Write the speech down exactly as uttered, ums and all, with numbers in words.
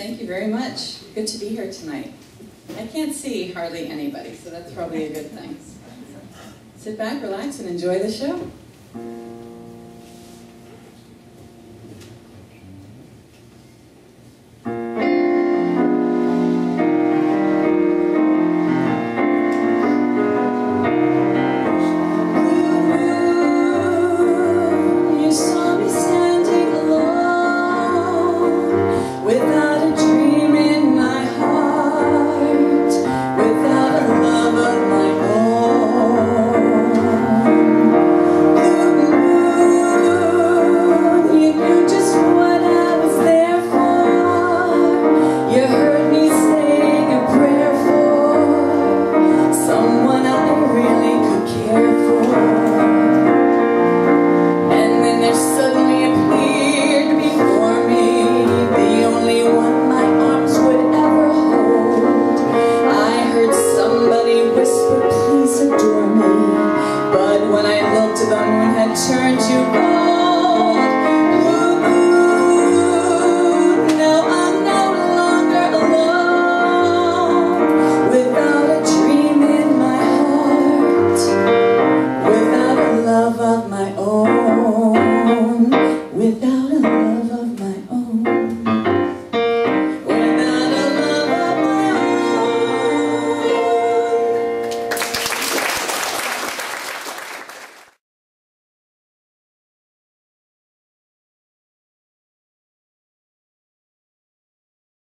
Thank you very much. Good to be here tonight. I can't see hardly anybody, so that's probably a good thing. Sit back, relax, and enjoy the show.